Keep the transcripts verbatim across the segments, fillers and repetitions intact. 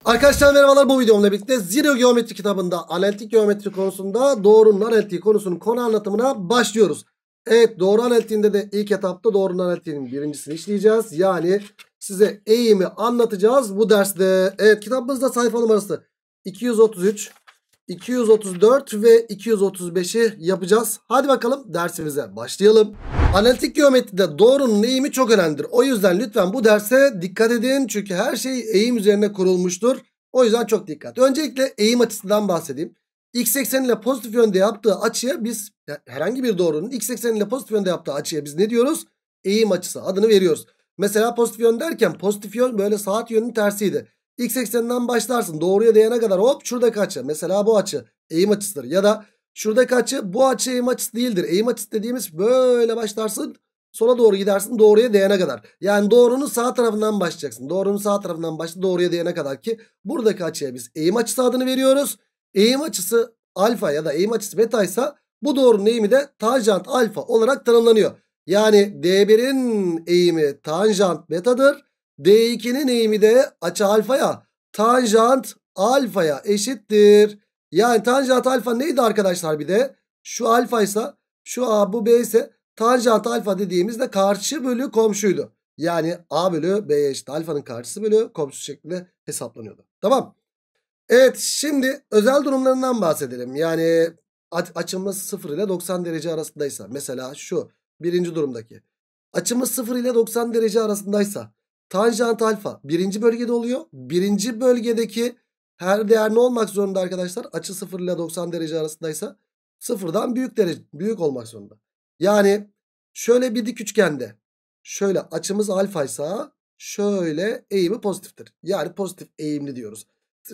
Arkadaşlar merhabalar, bu videomla birlikte Zero Geometri kitabında analitik geometri konusunda doğrunun analitiği konusunun konu anlatımına başlıyoruz. Evet, doğru analitiğinde de ilk etapta doğrunun analitiğinin birincisini işleyeceğiz. Yani size eğimi anlatacağız bu derste. Evet, kitabımızda sayfa numarası iki yüz otuz üç, iki yüz otuz dört ve iki yüz otuz beşi yapacağız. Hadi bakalım dersimize başlayalım. Analitik geometride doğrunun eğimi çok önemlidir. O yüzden lütfen bu derse dikkat edin. Çünkü her şey eğim üzerine kurulmuştur. O yüzden çok dikkat. Öncelikle eğim açısından bahsedeyim. X ekseni ile pozitif yönde yaptığı açıya biz, herhangi bir doğrunun x ekseni ile pozitif yönde yaptığı açıya biz ne diyoruz? Eğim açısı adını veriyoruz. Mesela pozitif yön derken pozitif yön böyle saat yönünün tersiydi. X ekseninden başlarsın, doğruya değene kadar hop şuradaki açı. Mesela bu açı eğim açısıdır. Ya da şuradaki açı, bu açı eğim açısı değildir. Eğim açısı dediğimiz böyle başlarsın, sola doğru gidersin doğruya değene kadar. Yani doğrunun sağ tarafından başlayacaksın. Doğrunun sağ tarafından başla doğruya değene kadar ki buradaki açıya biz eğim açısı adını veriyoruz. Eğim açısı alfa ya da eğim açısı beta ise bu doğrunun eğimi de tanjant alfa olarak tanımlanıyor. Yani D bir'in eğimi tanjant betadır. D iki'nin eğimi de açı alfaya tanjant alfaya eşittir. Yani tanjant alfa neydi arkadaşlar bir de? Şu alfa ise şu A, bu B ise tanjant alfa dediğimizde karşı bölü komşuydu. Yani A bölü B'ye eşit, alfanın karşısı bölü komşusu şeklinde hesaplanıyordu. Tamam. Evet, şimdi özel durumlarından bahsedelim. Yani açımız sıfır ile doksan derece arasındaysa, mesela şu birinci durumdaki açımız sıfır ile doksan derece arasındaysa tanjant alfa birinci bölgede oluyor. Birinci bölgedeki her değer ne olmak zorunda arkadaşlar? Açı sıfır ile doksan derece arasındaysa sıfırdan büyük derece büyük olmak zorunda. Yani şöyle bir dik üçgende şöyle açımız alfaysa şöyle eğimi pozitiftir. Yani pozitif eğimli diyoruz.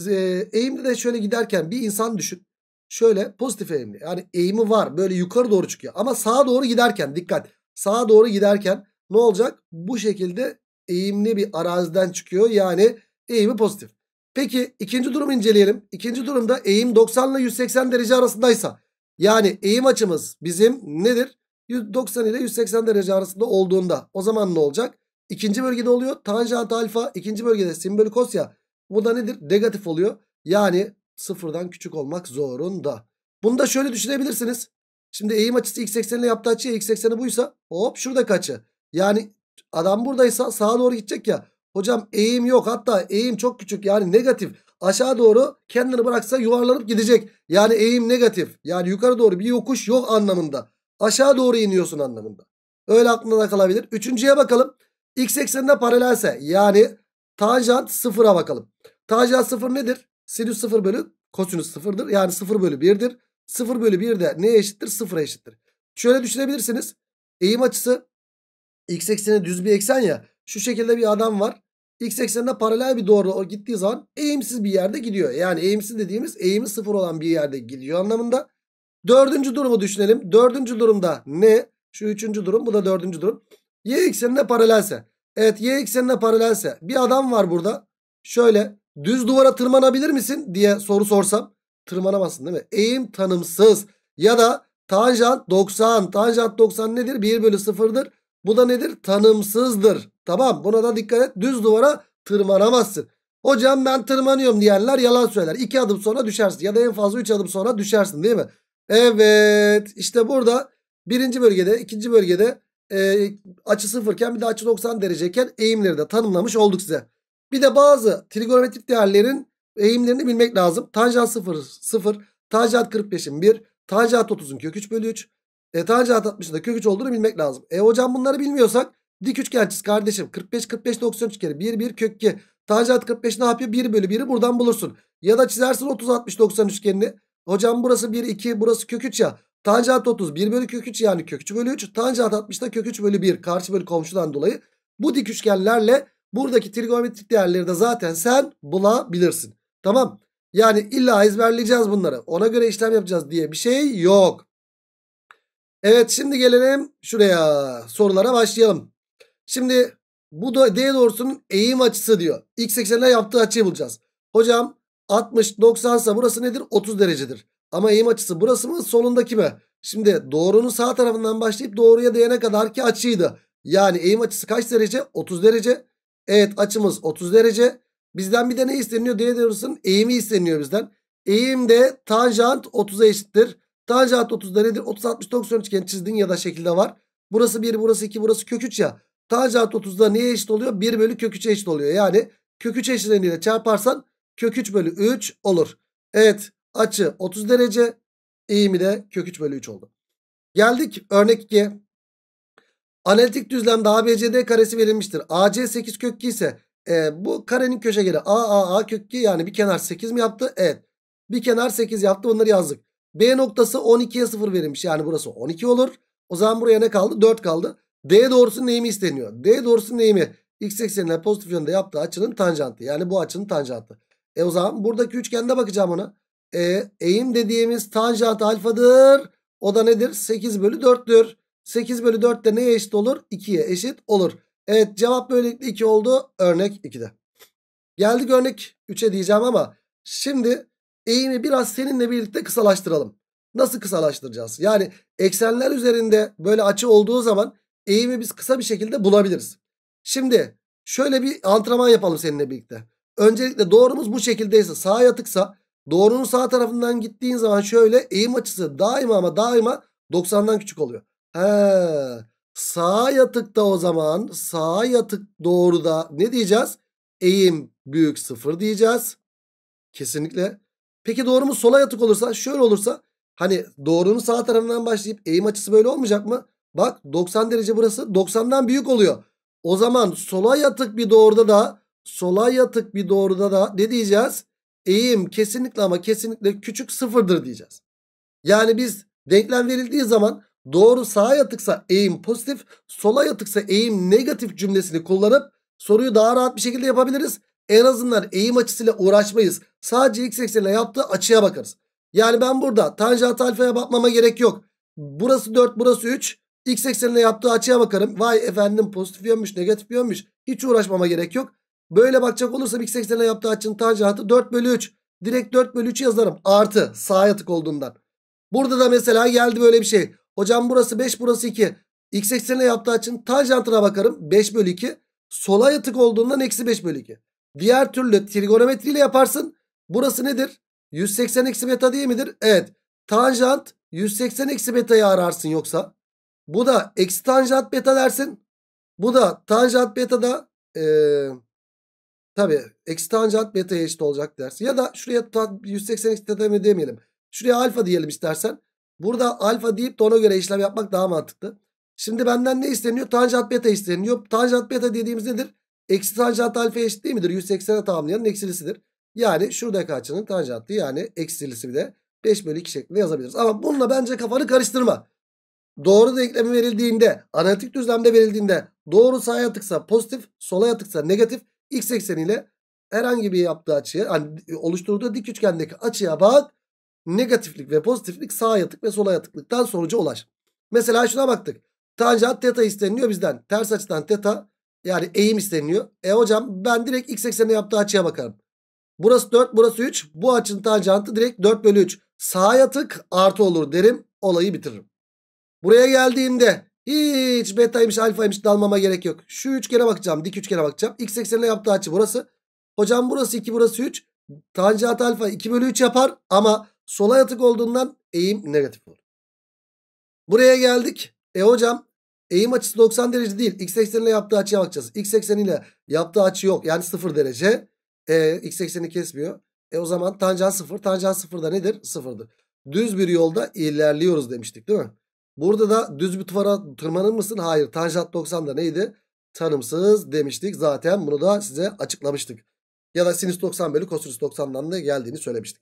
Eğimli de şöyle giderken bir insan düşün. Şöyle pozitif eğimli. Yani eğimi var, böyle yukarı doğru çıkıyor. Ama sağa doğru giderken dikkat. Sağa doğru giderken ne olacak? Bu şekilde eğimli bir araziden çıkıyor. Yani eğimi pozitif. Peki ikinci durumu inceleyelim. İkinci durumda eğim doksan ile yüz seksen derece arasındaysa, yani eğim açımız bizim nedir? doksan ile yüz seksen derece arasında olduğunda o zaman ne olacak? İkinci bölgede oluyor. Tanjant alfa ikinci bölgede sin bölü kos ya. Bu da nedir? Negatif oluyor. Yani sıfırdan küçük olmak zorunda. Bunu da şöyle düşünebilirsiniz. Şimdi eğim açısı x ekseniyle yaptığı açı, x ekseni buysa hop şuradaki açı. Yani adam buradaysa sağa doğru gidecek ya. Hocam eğim yok, hatta eğim çok küçük, yani negatif. Aşağı doğru kendini bıraksa yuvarlanıp gidecek. Yani eğim negatif. Yani yukarı doğru bir yokuş yok anlamında. Aşağı doğru iniyorsun anlamında. Öyle aklına kalabilir. Üçüncüye bakalım. X eksenine paralelse, yani tanjant sıfıra bakalım. Tanjant sıfır nedir? Sinüs sıfır bölü kosinüs sıfırdır. Yani sıfır bölü bir'dir. sıfır bölü bir de neye eşittir? sıfıra eşittir. Şöyle düşünebilirsiniz. Eğim açısı x ekseni düz bir eksen ya. Şu şekilde bir adam var. X eksenine paralel bir doğru o gittiği zaman eğimsiz bir yerde gidiyor. Yani eğimsiz dediğimiz eğimi sıfır olan bir yerde gidiyor anlamında. Dördüncü durumu düşünelim. Dördüncü durumda ne? Şu üçüncü durum, bu da dördüncü durum. Y eksenine paralelse. Evet, y eksenine paralelse bir adam var burada. Şöyle düz duvara tırmanabilir misin diye soru sorsam tırmanamazsın değil mi? Eğim tanımsız. Ya da tanjant doksan. Tanjant doksan nedir? bir bölü sıfır'dır. Bu da nedir? Tanımsızdır. Tamam, buna da dikkat et. Düz duvara tırmanamazsın. Hocam ben tırmanıyorum diyenler yalan söyler. iki adım sonra düşersin ya da en fazla üç adım sonra düşersin değil mi? Evet, işte burada birinci bölgede, ikinci bölgede e, açı sıfırken bir de açı doksan dereceyken eğimleri de tanımlamış olduk size. Bir de bazı trigonometrik değerlerin eğimlerini bilmek lazım. Tanjant sıfır, sıfır, tanjant kırk beş'in bir, tanjant otuz'un kök üç bölü üç, e, tanjant altmış'ın da kök üç olduğunu bilmek lazım. E hocam bunları bilmiyorsak dik üçgen çiz kardeşim. kırk beş, kırk beş, doksan üç kere bir, bir kök iki. Tanjant kırk beş ne yapıyor? bir bölü bir'i buradan bulursun. Ya da çizersin otuz, altmış, doksan üçgenini. Hocam burası bir, iki, burası kök üç ya. Tanjant otuz bir bölü kök üç, yani kök üç bölü üç. Tanjant altmış da kök üç bölü bir. Karşı bölü komşudan dolayı. Bu dik üçgenlerle buradaki trigonometrik değerleri de zaten sen bulabilirsin. Tamam. Yani illa ezberleyeceğiz bunları, ona göre işlem yapacağız diye bir şey yok. Evet, şimdi gelelim şuraya, sorulara başlayalım. Şimdi bu da D doğrusunun eğim açısı diyor. X eksenine yaptığı açıyı bulacağız. Hocam altmış, doksan ise burası nedir? otuz derecedir. Ama eğim açısı burası mı, solundaki mi? Şimdi doğrunun sağ tarafından başlayıp doğruya değene kadar ki açıydı. Yani eğim açısı kaç derece? otuz derece. Evet, açımız otuz derece. Bizden bir de ne isteniyor? D doğrusunun eğimi isteniyor bizden. Eğim de tanjant otuza eşittir. Tanjant otuzda nedir? otuz altmış doksan üçgen çizdin ya da şekilde var. Burası bir, burası iki, burası kök üç ya. Tanjant otuzda neye eşit oluyor? bir bölü kök üçe eşit oluyor. Yani kök üç eşleniyle çarparsan kök üç bölü üç olur. Evet, açı otuz derece. Eğimi de kök üç bölü üç oldu. Geldik örnek ikiye. Analitik düzlemde A B C D karesi verilmiştir. A C sekiz kök iki ise e, bu karenin köşegeni A A A kök iki, yani bir kenar sekiz mi yaptı? Evet. Bir kenar sekiz yaptı, bunları yazdık. B noktası on ikiye sıfır verilmiş, yani burası on iki olur. O zaman buraya ne kaldı? dört kaldı. D doğrusunun eğimi isteniyor. D doğrusunun eğimi x eksenine pozitif yönde yaptığı açının tanjantı. Yani bu açının tanjantı. E o zaman buradaki üçgende bakacağım ona. E, eğim dediğimiz tanjant alfadır. O da nedir? sekiz bölü dörttür. sekiz bölü dört de neye eşit olur? ikiye eşit olur. Evet, cevap böylelikle iki oldu örnek ikide. Geldik örnek üçe diyeceğim ama şimdi eğimi biraz seninle birlikte kısalaştıralım. Nasıl kısalaştıracağız? Yani eksenler üzerinde böyle açı olduğu zaman eğimi biz kısa bir şekilde bulabiliriz. Şimdi şöyle bir antrenman yapalım seninle birlikte. Öncelikle doğrumuz bu şekildeyse, sağa yatıksa, doğrunun sağ tarafından gittiğin zaman şöyle eğim açısı daima ama daima doksandan küçük oluyor. He, sağa yatıkta o zaman sağa yatık doğruda ne diyeceğiz? Eğim büyük sıfır diyeceğiz. Kesinlikle. Peki doğrumuz sola yatık olursa, şöyle olursa, hani doğrunun sağ tarafından başlayıp eğim açısı böyle olmayacak mı? Bak doksan derece burası, doksandan büyük oluyor. O zaman sola yatık bir doğruda da sola yatık bir doğruda da ne diyeceğiz? Eğim kesinlikle ama kesinlikle küçük sıfırdır diyeceğiz. Yani biz denklem verildiği zaman doğru sağa yatıksa eğim pozitif, sola yatıksa eğim negatif cümlesini kullanıp soruyu daha rahat bir şekilde yapabiliriz. En azından eğim açısıyla uğraşmayız. Sadece x eksenine yaptığı açıya bakarız. Yani ben burada tanjant alfaya bakmama gerek yok. Burası dört, burası üç. X eksenine yaptığı açıya bakarım. Vay efendim, pozitif yönmüş, negatif yönmüş. Hiç uğraşmama gerek yok. Böyle bakacak olursam x eksenine yaptığı açının tanjantı dört bölü üç. Direkt dört bölü üçü yazarım. Artı sağa yatık olduğundan. Burada da mesela geldi böyle bir şey. Hocam burası beş, burası iki. X eksenine yaptığı açının tanjantına bakarım. beş bölü iki. Sola yatık olduğundan eksi beş bölü iki. Diğer türlü trigonometriyle yaparsın. Burası nedir? yüz seksen eksi beta değil midir? Evet. Tanjant yüz seksen eksi beta'yı ararsın yoksa. Bu da eksi tanjant beta dersin. Bu da tanjant beta da ee, tabii eksi tanjant beta'ya eşit olacak dersin. Ya da şuraya yüz seksen eksi beta mı demeyelim. Şuraya alfa diyelim istersen. Burada alfa deyip de ona göre işlem yapmak daha mantıklı. Şimdi benden ne isteniyor? Tanjant beta isteniyor. Tanjant beta dediğimiz nedir? Eksi tanjant alfa eşit değil midir? yüz seksene tamamlayanın eksilisidir. Yani şuradaki açının tanjantı, yani eksilisi bir de beş bölü iki şeklinde yazabiliriz. Ama bununla bence kafanı karıştırma. Doğru denklemi verildiğinde, analitik düzlemde verildiğinde doğru sağa yatıksa pozitif, sola yatıksa negatif, x ekseniyle herhangi bir yaptığı açıya, hani oluşturduğu dik üçgendeki açıya bak. Negatiflik ve pozitiflik sağa yatık ve sola yatıklıktan sonuca ulaş. Mesela şuna baktık. Tanjant teta isteniyor bizden. Ters açıdan teta, yani eğim isteniyor. E hocam ben direkt x eksenine yaptığı açıya bakarım. Burası dört, burası üç. Bu açının tanjantı direkt dört bölü üç. Sağa yatık artı olur derim. Olayı bitiririm. Buraya geldiğimde hiç betaymış alfaymış dalmama gerek yok. Şu üçgene bakacağım. Dik üçgene bakacağım. X eksenine yaptığı açı burası. Hocam burası iki, burası üç. Tanjant alfa iki bölü üç yapar ama sola yatık olduğundan eğim negatif olur. Buraya geldik. E hocam eğim açısı doksan derece değil. X ekseniyle yaptığı açıya bakacağız. X ekseniyle yaptığı açı yok. Yani sıfır derece. E, X ekseni kesmiyor. E o zaman tanjant sıfır. Tanjant sıfır da nedir? Sıfırdır. Düz bir yolda ilerliyoruz demiştik değil mi? Burada da düz bir duvara tırmanır mısın? Hayır. Tanjant doksan da neydi? Tanımsız demiştik. Zaten bunu da size açıklamıştık. Ya da sinüs doksan bölü kosinüs doksandan da geldiğini söylemiştik.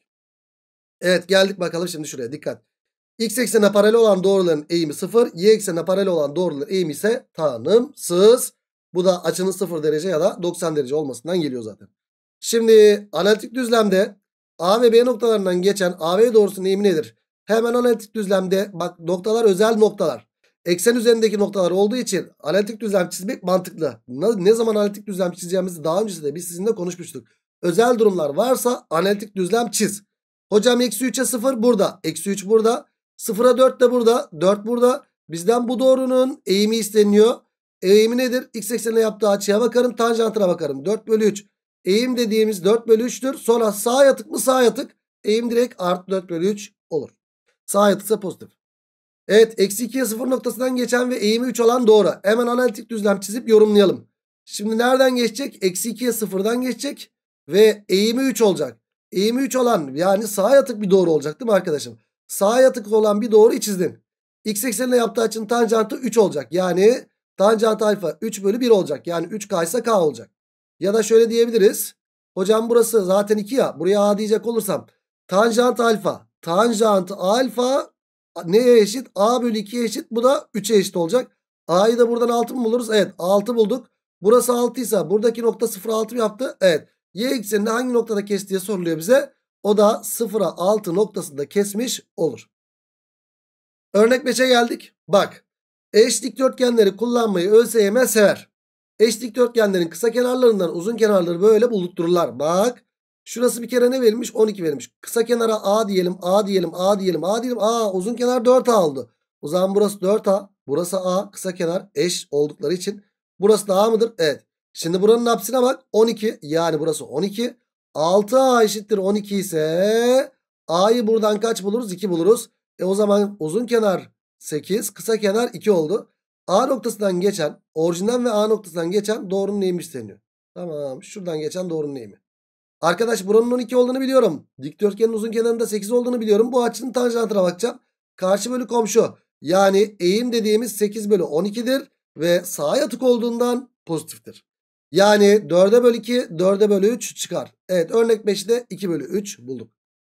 Evet, geldik bakalım şimdi şuraya, dikkat. X eksenine paralel olan doğruların eğimi sıfır. Y eksenine paralel olan doğruların eğimi ise tanımsız. Bu da açının sıfır derece ya da doksan derece olmasından geliyor zaten. Şimdi analitik düzlemde A ve B noktalarından geçen A B doğrusunun eğimi nedir? Hemen analitik düzlemde bak, noktalar özel noktalar. Eksen üzerindeki noktalar olduğu için analitik düzlem çizmek mantıklı. Ne, ne zaman analitik düzlem çizeceğimizi daha öncesinde biz sizinle konuşmuştuk. Özel durumlar varsa analitik düzlem çiz. Hocam eksi üçe sıfır burada. Eksi üç burada. sıfıra dört de burada. dört burada. Bizden bu doğrunun eğimi isteniyor. Eğimi nedir? X eksenine yaptığı açıya bakarım. Tanjantına bakarım. dört bölü üç. Eğim dediğimiz dört bölü üç'tür. Sonra sağ yatık mı sağ yatık. Eğim direkt artı dört bölü üç olur. Sağ yatıksa pozitif. Evet, eksi ikiye sıfır noktasından geçen ve eğimi üç olan doğru. Hemen analitik düzlem çizip yorumlayalım. Şimdi nereden geçecek? Eksi ikiye sıfırdan geçecek ve eğimi üç olacak. Eğimi üç olan yani sağ yatık bir doğru olacak değil mi arkadaşım? Sağ yatık olan bir doğruyu çizdin. X eksenine yaptığı açının tanjantı üç olacak. Yani tanjant alfa üç bölü bir olacak. Yani üç K ise K olacak. Ya da şöyle diyebiliriz. Hocam burası zaten iki ya. Buraya A diyecek olursam. Tanjant alfa. Tanjant alfa neye eşit? A bölü ikiye eşit. Bu da üçe eşit olacak. A'yı da buradan altı mı buluruz? Evet, altı bulduk. Burası altı ise buradaki nokta sıfıra altı mı yaptı? Evet. Y eksenini hangi noktada kes diye soruluyor bize. O da sıfıra altı noktasında kesmiş olur. Örnek beşe geldik. Bak. Eş dikdörtgenleri kullanmayı ÖSYM sever. Eş dikdörtgenlerin kısa kenarlarından uzun kenarları böyle buluttururlar. Bak. Şurası bir kere ne verilmiş? on iki verilmiş. Kısa kenara A diyelim, A diyelim, A diyelim, A diyelim. Aa, uzun kenar dört A oldu. O zaman burası dört A, burası A. Kısa kenar eş oldukları için. Burası da A mıdır? Evet. Şimdi buranın apsine bak. on iki. Yani burası on iki. altı A eşittir on iki ise A'yı buradan kaç buluruz? iki buluruz. E o zaman uzun kenar sekiz, kısa kenar iki oldu. A noktasından geçen, orijinden ve A noktasından geçen doğrunun eğimi isteniyor. Tamam, şuradan geçen doğrunun eğimi. Arkadaş buranın on iki olduğunu biliyorum. Dikdörtgenin uzun kenarında sekiz olduğunu biliyorum. Bu açının tanjantına bakacağım. Karşı bölü komşu. Yani eğim dediğimiz sekiz bölü on iki'dir. Ve sağa yatık olduğundan pozitiftir. Yani dörde bölü iki, dörde bölü üç çıkar. Evet, örnek beşte iki bölü üç bulduk.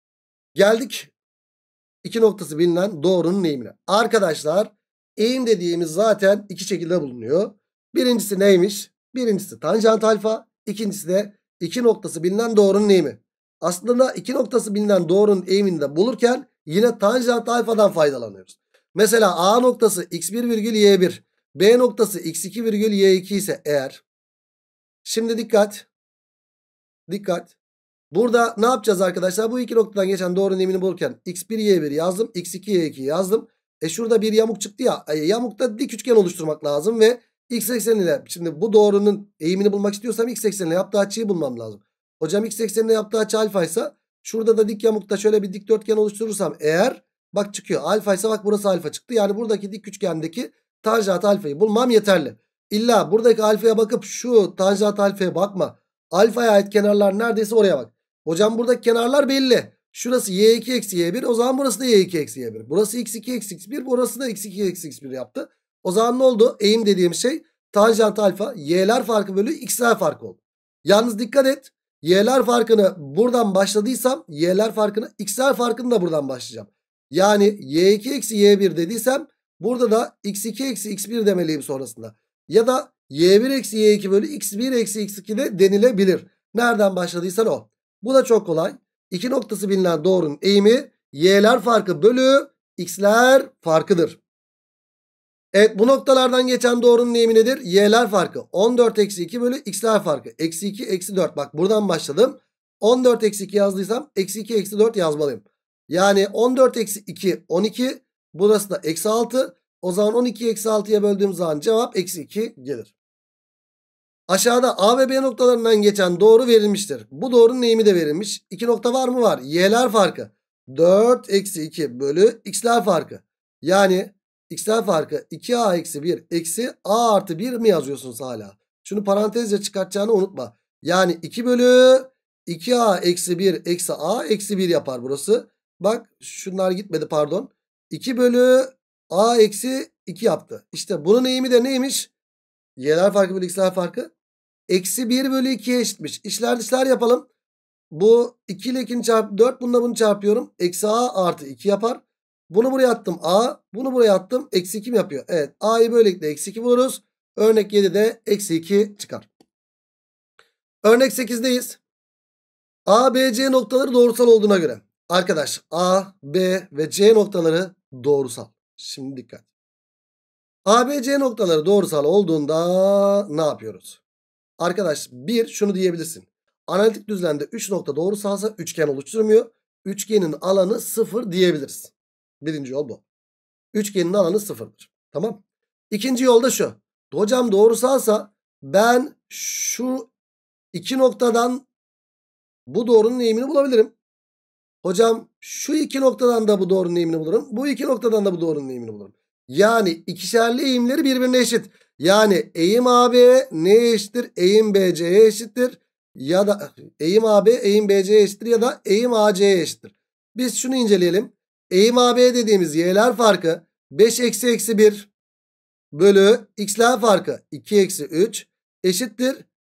Geldik iki noktası bilinen doğrunun eğimine. Arkadaşlar eğim dediğimiz zaten iki şekilde bulunuyor. Birincisi neymiş? Birincisi tanjant alfa. İkincisi de iki noktası bilinen doğrunun eğimi. Aslında iki noktası bilinen doğrunun eğimini de bulurken yine tanjant alfadan faydalanıyoruz. Mesela A noktası x bir virgül y bir. B noktası x iki virgül y iki ise eğer. Şimdi dikkat. Dikkat. Burada ne yapacağız arkadaşlar? Bu iki noktadan geçen doğrunun eğimini bulurken x bir y bir yazdım. x iki y iki yazdım. E şurada bir yamuk çıktı ya. E yamukta dik üçgen oluşturmak lazım ve x ekseniyle şimdi bu doğrunun eğimini bulmak istiyorsam x ekseniyle yaptığı açıyı bulmam lazım. Hocam x ekseniyle yaptığı açı alfa ise şurada da dik yamukta şöyle bir dikdörtgen oluşturursam eğer bak çıkıyor. Alfa ise bak burası alfa çıktı. Yani buradaki dik üçgendeki tanjant alfayı bulmam yeterli. İlla buradaki alfaya bakıp şu tanjant alfaya bakma. Alfaya ait kenarlar neredeyse oraya bak. Hocam buradaki kenarlar belli. Şurası y iki eksi y bir. O zaman burası da y iki eksi y bir. Burası x iki eksi x bir. Burası da x iki eksi x bir yaptı. O zaman ne oldu? Eğim dediğim şey tanjant alfa y'ler farkı bölü x'ler farkı oldu. Yalnız dikkat et. Y'ler farkını buradan başladıysam y'ler farkını x'ler farkını da buradan başlayacağım. Yani y iki eksi y bir dediysem burada da x iki eksi x bir demeliyim sonrasında. Ya da y bir eksi y iki bölü x bir eksi x iki de denilebilir. Nereden başladıysan o. Bu da çok kolay. İki noktası bilinen doğrunun eğimi y'ler farkı bölü x'ler farkıdır. Evet, bu noktalardan geçen doğrunun eğimi nedir? Y'ler farkı on dört eksi iki bölü x'ler farkı. Eksi iki eksi dört. Bak buradan başladım. on dört eksi iki yazdıysam eksi iki eksi dört yazmalıyım. Yani on dört eksi iki on iki. Burası da eksi altı. O zaman on iki eksi altıya böldüğüm zaman cevap eksi iki gelir. Aşağıda A ve B noktalarından geçen doğru verilmiştir. Bu doğrunun eğimi de verilmiş. İki nokta var mı? Var. Y'ler farkı. dört eksi iki bölü x'ler farkı. Yani x'ler farkı iki a eksi bir eksi a artı bir mi yazıyorsunuz hala? Şunu parantezle çıkartacağını unutma. Yani iki bölü iki a eksi bir eksi a eksi bir yapar burası. Bak şunlar gitmedi pardon. iki bölü a eksi iki yaptı. İşte bunun eğimi de neymiş? Y'ler farkı bölü x'ler farkı. Eksi bir bölü ikiye eşitmiş. İşler dışlar yapalım. Bu iki ile ikinin çarpı dört. Bununla bunu çarpıyorum. Eksi a artı iki yapar. Bunu buraya attım a. Bunu buraya attım. Eksi iki mi yapıyor? Evet. A'yı böylelikle eksi iki buluruz. Örnek yedide eksi iki çıkar. Örnek sekizdeyiz. A, B, C noktaları doğrusal olduğuna göre. Arkadaş A, B ve C noktaları doğrusal. Şimdi dikkat. A, B, C noktaları doğrusal olduğunda ne yapıyoruz? Arkadaş bir şunu diyebilirsin. Analitik düzlemde üç nokta doğrusalsa üçgen oluşturmuyor. Üçgenin alanı sıfır diyebiliriz. Birinci yol bu. Üçgenin alanı sıfırdır. Tamam. İkinci yol da şu. Hocam doğrusalsa ben şu iki noktadan bu doğrunun eğimini bulabilirim. Hocam şu iki noktadan da bu doğrunun eğimini bulurum. Bu iki noktadan da bu doğrunun eğimini bulurum. Yani ikişerli eğimleri birbirine eşit. Yani eğim A B neye eşittir? Eğim B C'ye eşittir. Ya da eğim A B eğim B C'ye eşittir ya da eğim A C'ye eşittir. Biz şunu inceleyelim. Eğim A B dediğimiz y'ler farkı beş eksi eksi bir bölü x'ler farkı iki eksi üç eşittir.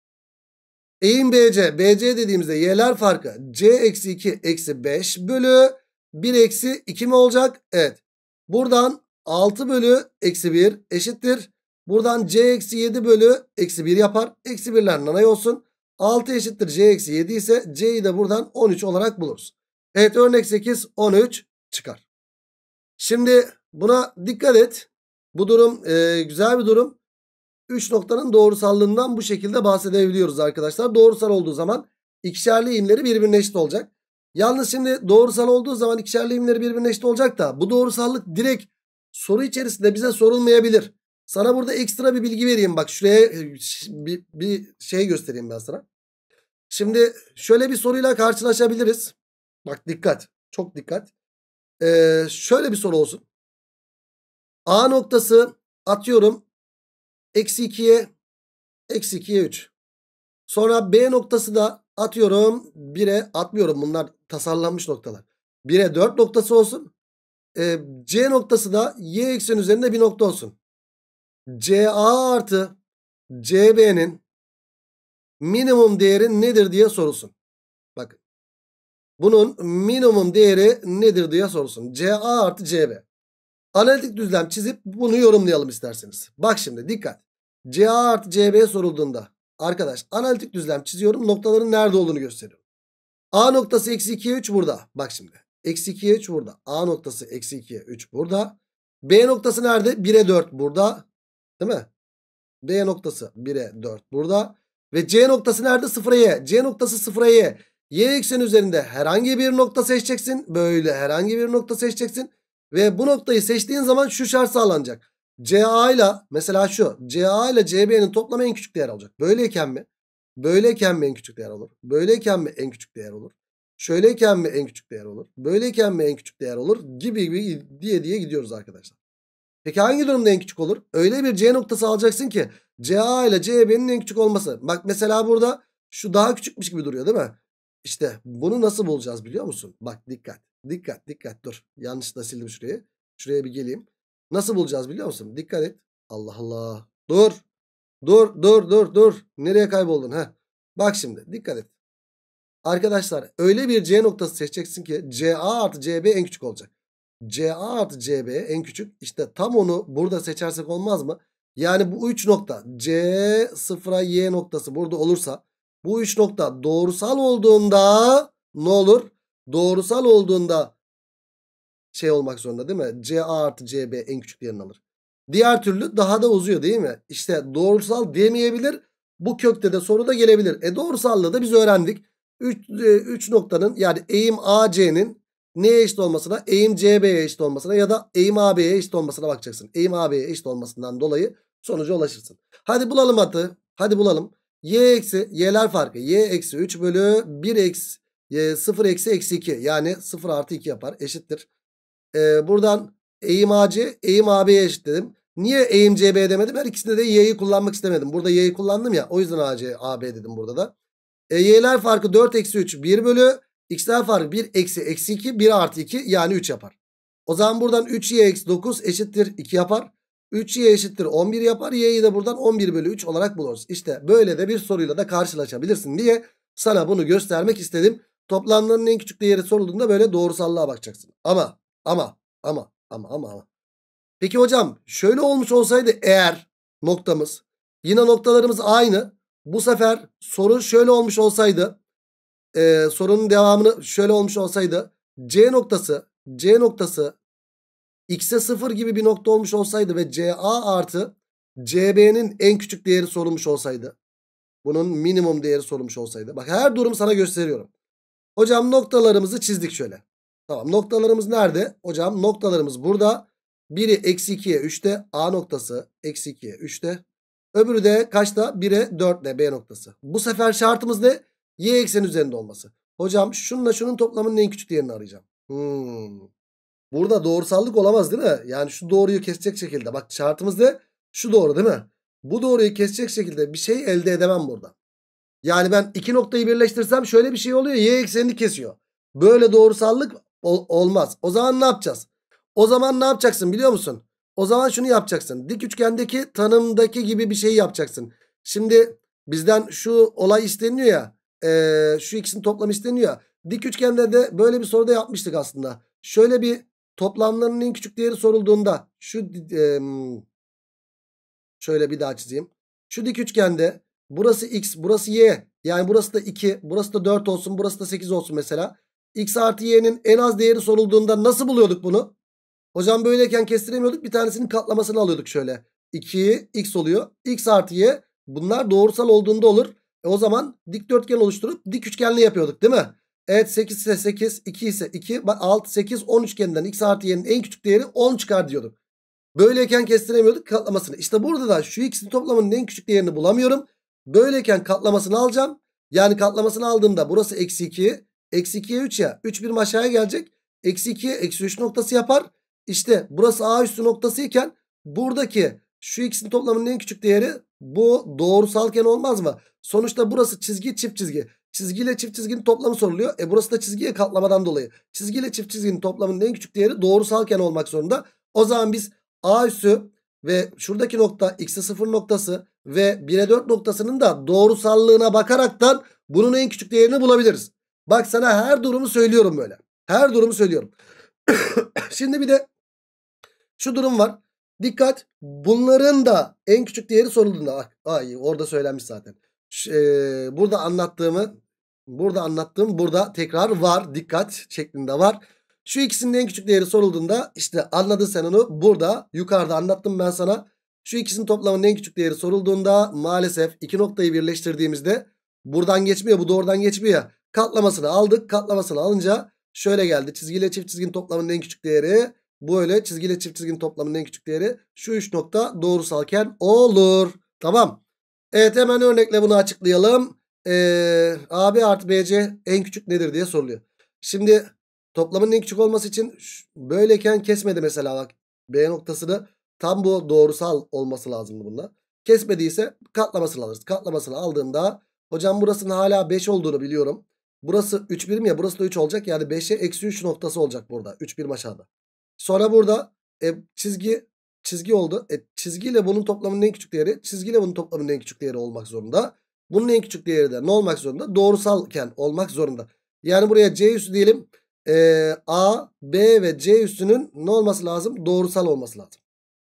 Eğim B C. B C dediğimizde y'ler farkı c eksi iki eksi beş bölü bir eksi iki mi olacak? Evet. Buradan altı bölü eksi bir eşittir. Buradan c eksi yedi bölü eksi bir yapar. Eksi birler nanay olsun. altı eşittir c eksi yedi ise c'yi de buradan on üç olarak buluruz. Evet, örnek sekiz on üç çıkar. Şimdi buna dikkat et. Bu durum e, güzel bir durum. üç noktanın doğrusallığından bu şekilde bahsedebiliyoruz arkadaşlar. Doğrusal olduğu zaman ikişerli eğimleri birbirine eşit olacak. Yalnız şimdi doğrusal olduğu zaman ikişerli eğimleri birbirine eşit olacak da bu doğrusallık direkt soru içerisinde bize sorulmayabilir. Sana burada ekstra bir bilgi vereyim. Bak şuraya bir, bir şey göstereyim ben sana. Şimdi şöyle bir soruyla karşılaşabiliriz. Bak dikkat. Çok dikkat. Ee, şöyle bir soru olsun. A noktası atıyorum eksi ikiye eksi ikiye üç. Sonra B noktası da atıyorum bire atmıyorum. Bunlar tasarlanmış noktalar. bire dört noktası olsun. Ee, C noktası da y eksen üzerinde bir nokta olsun. C A artı C B'nin minimum değeri nedir diye sorulsun. Bakın. Bunun minimum değeri nedir diye sorulsun. C A artı C B. Analitik düzlem çizip bunu yorumlayalım isterseniz. Bak şimdi dikkat. C A artı C B sorulduğunda arkadaş analitik düzlem çiziyorum. Noktaların nerede olduğunu gösteriyorum. A noktası eksi ikiye üç burada. Bak şimdi. Eksi ikiye üç burada. A noktası eksi ikiye üç burada. B noktası nerede? bire dört burada. Değil mi? B noktası bire dört burada. Ve C noktası nerede? sıfıra y. C noktası sıfıra y. Y ekseni üzerinde herhangi bir nokta seçeceksin. Böyle herhangi bir nokta seçeceksin. Ve bu noktayı seçtiğin zaman şu şart sağlanacak. C A ile mesela şu. C A ile C B'nin toplamı en küçük değer olacak. Böyleyken mi? Böyleyken mi en küçük değer olur? Böyleyken mi en küçük değer olur? Şöyleyken mi en küçük değer olur? Böyleyken mi en küçük değer olur? Gibi gibi diye diye gidiyoruz arkadaşlar. Peki hangi durumda en küçük olur? Öyle bir C noktası alacaksın ki C A ile C B'nin en küçük olması. Bak mesela burada şu daha küçükmüş gibi duruyor değil mi? İşte bunu nasıl bulacağız biliyor musun? Bak dikkat. Dikkat dikkat dur. Yanlışlıkla sildim şurayı. Şuraya bir geleyim. Nasıl bulacağız biliyor musun? Dikkat et. Allah Allah. Dur. Dur dur dur dur. Nereye kayboldun? Heh. Bak şimdi dikkat et. Arkadaşlar öyle bir C noktası seçeceksin ki C A artı C B en küçük olacak. C A artı C B en küçük. İşte tam onu burada seçersek olmaz mı? Yani bu üç nokta C sıfıra y noktası burada olursa bu üç nokta doğrusal olduğunda ne olur? Doğrusal olduğunda şey olmak zorunda değil mi? C A artı C B en küçük değerini alır. Diğer türlü daha da uzuyor değil mi? İşte doğrusal demeyebilir. Bu kökte de soru da gelebilir. E doğrusallığı da biz öğrendik. üç noktanın yani eğim A C'nin neye eşit olmasına? Eğim C B'ye eşit olmasına ya da eğim A B'ye eşit olmasına bakacaksın. Eğim A B'ye eşit olmasından dolayı sonuca ulaşırsın. Hadi bulalım atı. Hadi bulalım. Y eksi y'ler farkı. Y eksi üç bölü bir eksi sıfır eksi eksi iki. Yani sıfır artı iki yapar. Eşittir. Ee, buradan eğim A C eğim A B'ye eşit dedim. Niye eğim C B demedim? Her ikisinde de y'yi kullanmak istemedim. Burada y'yi kullandım ya. O yüzden A C A B dedim burada da. E, y'ler farkı dört eksi üç bir bölü x'ler farkı bir eksi eksi iki bir artı iki yani üç yapar. O zaman buradan üç y eksi dokuz eşittir iki yapar. üç y eşittir on bir yapar. Y'yi de buradan on bir bölü üç olarak buluruz. İşte böyle de bir soruyla da karşılaşabilirsin diye sana bunu göstermek istedim. Toplamlarının en küçük değeri sorulduğunda böyle doğrusallığa bakacaksın. Ama ama ama ama ama ama. Peki hocam şöyle olmuş olsaydı eğer noktamız yine noktalarımız aynı. Bu sefer soru şöyle olmuş olsaydı e, sorunun devamını şöyle olmuş olsaydı C noktası C noktası x'e sıfır gibi bir nokta olmuş olsaydı ve C A artı C B'nin en küçük değeri sorulmuş olsaydı, bunun minimum değeri sorulmuş olsaydı, bak her durum sana gösteriyorum. Hocam noktalarımızı çizdik şöyle. Tamam, noktalarımız nerede? Hocam noktalarımız burada. Biri eksi ikiye üçte. A noktası eksi ikiye üçte. Öbürü de kaçta? bire dörtle B noktası. Bu sefer şartımız ne? Y ekseni üzerinde olması. Hocam şununla şunun toplamının en küçük değerini arayacağım. Hmm. Burada doğrusallık olamaz değil mi? Yani şu doğruyu kesecek şekilde. Bak şartımız ne? Şu doğru değil mi? Bu doğruyu kesecek şekilde bir şey elde edemem burada. Yani ben iki noktayı birleştirsem şöyle bir şey oluyor. Y eksenini kesiyor. Böyle doğrusallık ol olmaz. O zaman ne yapacağız? O zaman ne yapacaksın biliyor musun? O zaman şunu yapacaksın. Dik üçgendeki tanımdaki gibi bir şey yapacaksın. Şimdi bizden şu olay isteniyor ya. E, şu ikisinin toplamı isteniyor ya. Dik üçgende de böyle bir soruda yapmıştık aslında. Şöyle bir toplamlarının en küçük değeri sorulduğunda şu e, şöyle bir daha çizeyim. Şu dik üçgende burası x, burası y. Yani burası da iki, burası da dört olsun, burası da sekiz olsun mesela. X artı y'nin en az değeri sorulduğunda nasıl buluyorduk bunu? Hocam böyleyken kestiremiyorduk. Bir tanesinin katlamasını alıyorduk şöyle. iki x oluyor. X artı y. Bunlar doğrusal olduğunda olur. E o zaman dikdörtgen oluşturup dik üçgenli yapıyorduk değil mi? Evet, sekiz ise sekiz, iki ise iki, altı, sekiz, on üçgeninden x artı y'nin en küçük değeri on çıkar diyorduk. Böyleyken kestiremiyorduk katlamasını. İşte burada da şu ikisinin toplamının en küçük değerini bulamıyorum. Böyleyken katlamasını alacağım. Yani katlamasını aldığımda burası eksi iki. Eksi ikiye üç ya. üç birim aşağıya gelecek. Eksi ikiye eksi üç noktası yapar. İşte burası A üstü noktası iken buradaki şu ikisinin toplamının en küçük değeri bu doğrusalken olmaz mı? Sonuçta burası çizgi çift çizgi. Çizgiyle çift çizginin toplamı soruluyor. E burası da çizgiye katlamadan dolayı. Çizgiyle çift çizginin toplamının en küçük değeri doğrusalken olmak zorunda. O zaman biz A üssü ve şuradaki nokta x'e sıfır noktası ve bire dört noktasının da doğrusallığına bakaraktan bunun en küçük değerini bulabiliriz. Bak sana her durumu söylüyorum böyle. Her durumu söylüyorum. Şimdi bir de şu durum var. Dikkat, bunların da en küçük değeri sorulduğunda, bak, ay orada söylenmiş zaten. Ş e, burada anlattığımı burada anlattığım burada tekrar var, dikkat şeklinde var. Şu ikisinin en küçük değeri sorulduğunda işte anladın sen onu, burada yukarıda anlattım ben sana. Şu ikisinin toplamının en küçük değeri sorulduğunda maalesef iki noktayı birleştirdiğimizde buradan geçmiyor, bu doğrudan geçmiyor. Katlamasını aldık, katlamasını alınca şöyle geldi. Çizgiyle çift çizginin toplamının en küçük değeri böyle, çizgiyle çift çizginin toplamının en küçük değeri şu üç nokta doğrusalken olur. Tamam. Evet, hemen örnekle bunu açıklayalım. Ee, A B artı B C en küçük nedir diye soruluyor. Şimdi toplamın en küçük olması için böyleyken kesmedi mesela, bak. B noktasını tam bu doğrusal olması lazımdı bunda. Kesmediyse katlamasını alırız. Katlamasını aldığımda hocam burasının hala beş olduğunu biliyorum. Burası üç birim ya, burası da üç olacak. Yani beşe eksi üç noktası olacak burada. üç birim aşağıda. Sonra burada e, çizgi çizgi oldu. E, çizgiyle bunun toplamının en küçük değeri çizgiyle bunun toplamının en küçük değeri olmak zorunda. Bunun en küçük değeri de ne olmak zorunda? Doğrusalken olmak zorunda. Yani buraya C üssü diyelim. E, A, B ve C üssünün ne olması lazım? Doğrusal olması lazım.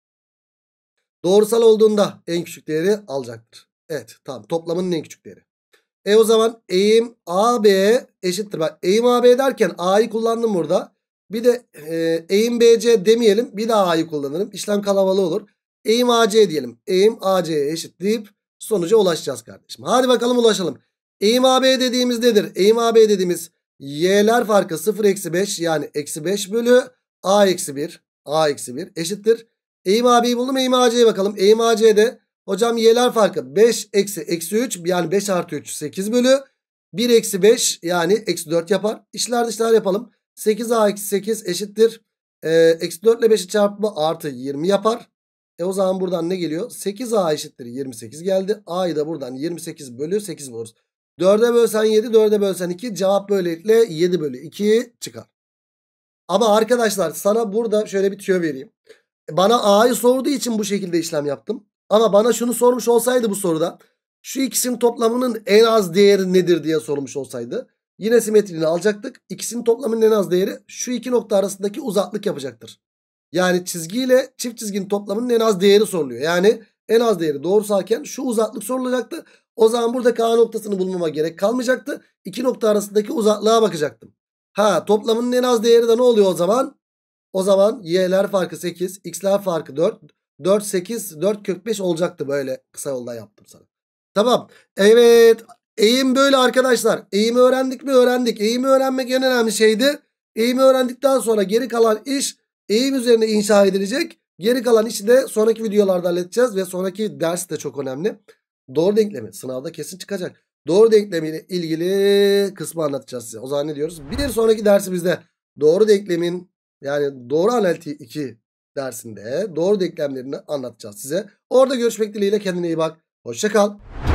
Doğrusal olduğunda en küçük değeri alacaktır. Evet, tamam, toplamının en küçük değeri. E o zaman eğim A B eşittir. Bak, eğim A B derken A'yı kullandım burada. Bir de e, eğim B C demeyelim. Bir daha A'yı kullanırım. İşlem kalabalığı olur. Eğim A C diyelim. Eğim A C'ye eşit deyip sonuca ulaşacağız kardeşim. Hadi bakalım ulaşalım. Eğim A B dediğimiz nedir? Eğim A B dediğimiz y'ler farkı sıfır eksi beş, yani eksi beş bölü A eksi bir. A eksi bir eşittir. Eğim A B'yi buldum. Eğim A C'ye bakalım. Eğim A C'de hocam y'ler farkı beş eksi eksi üç, yani beş artı üç sekiz bölü bir eksi beş, yani eksi dört yapar. İşler dışlar yapalım. sekiz a eksi sekiz eşittir. Ee, eksi dört ile beşi çarpımı artı yirmi yapar. E o zaman buradan ne geliyor? sekiz a eşittir yirmi sekiz geldi. A'yı da buradan yirmi sekiz bölü sekiz buluruz. dörde bölsen yedi, dörde bölsen iki. Cevap böylelikle yedi bölü iki çıkar. Ama arkadaşlar sana burada şöyle bir tüyo vereyim. Bana A'yı sorduğu için bu şekilde işlem yaptım. Ama bana şunu sormuş olsaydı bu soruda, şu ikisinin toplamının en az değeri nedir diye sormuş olsaydı, yine simetriğini alacaktık. İkisinin toplamının en az değeri şu iki nokta arasındaki uzaklık yapacaktır. Yani çizgiyle çift çizginin toplamının en az değeri soruluyor. Yani en az değeri doğrusalken şu uzaklık sorulacaktı. O zaman buradaki A noktasını bulmama gerek kalmayacaktı. İki nokta arasındaki uzaklığa bakacaktım. Ha, toplamının en az değeri de ne oluyor o zaman? O zaman y'ler farkı sekiz, x'ler farkı dört. dört, sekiz, dört kök beş olacaktı, böyle kısa yoldan yaptım sana. Tamam. Evet. Eğim böyle arkadaşlar. Eğimi öğrendik mi? Öğrendik. Eğimi öğrenmek en önemli şeydi. Eğimi öğrendikten sonra geri kalan iş eğim üzerine inşa edilecek. Geri kalan işi de sonraki videolarda halledeceğiz ve sonraki ders de çok önemli. Doğru denklemi sınavda kesin çıkacak. Doğru denklemiyle ilgili kısmı anlatacağız size. O zaman ne diyoruz? Bir sonraki dersimizde doğru denklemin yani doğru analitiği iki dersinde doğru denklemlerini anlatacağız size. Orada görüşmek dileğiyle, kendine iyi bak. Hoşça kal.